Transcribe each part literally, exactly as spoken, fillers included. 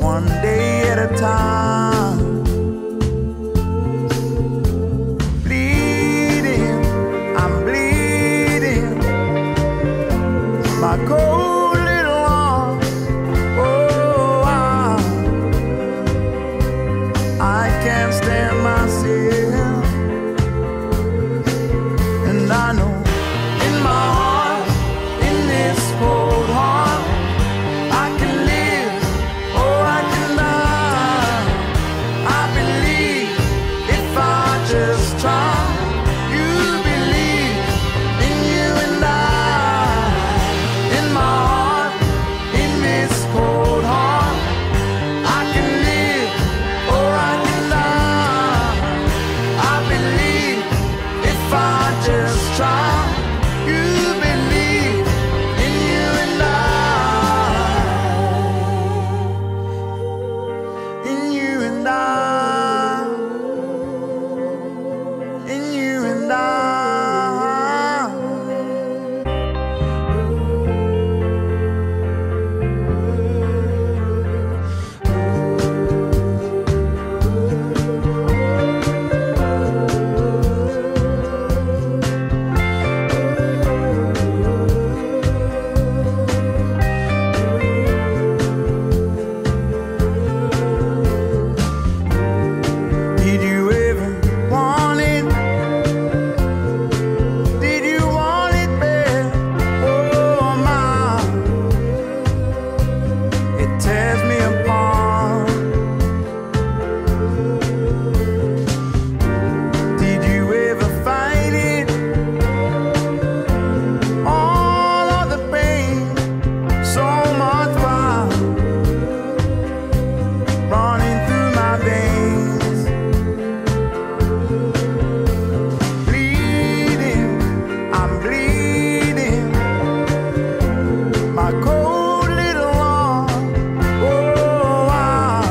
one day at a time. Bleeding, I'm bleeding, my cold little arms. Oh, I, I can't stand myself, and I know in my heart, in this cold heart, I can live or I can die. I believe if I just try. You believe in you and I. In my heart, in this cold heart, I can live or I can die. I believe if I just try. You believe in you and I. In you and I. In you and I. Did you ever want it? Did you want it bad? Oh my, it tears me apart. Did you ever fight it? All of the pain, so much fire running through my veins. Bleeding, I'm bleeding, my cold little arm. Oh, I,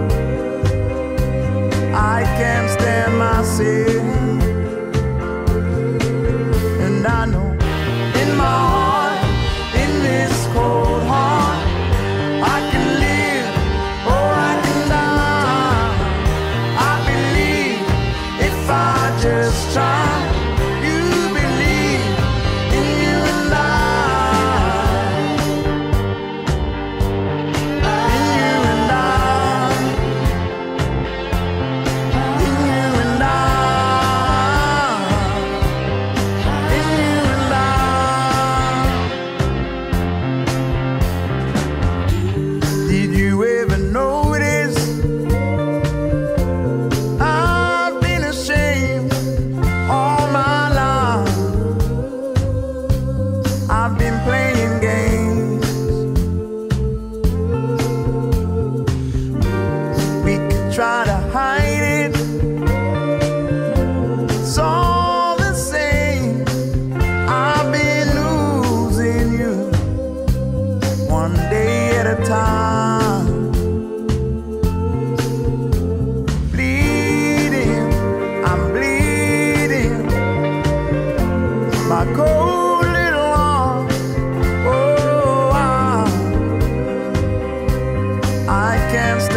I can't stand myself, and I know in my heart, in this cold heart, I can live or I can die. I believe if I just try. You believe in you and I. In you and I. In you and I. In you and I. Did you ever notice I've been ashamed all my life? I've been playing games. We could try to hide it, it's all the same. I've been losing you one day at a time. Bleeding, I'm bleeding, my cold little arm. Oh, I, I can't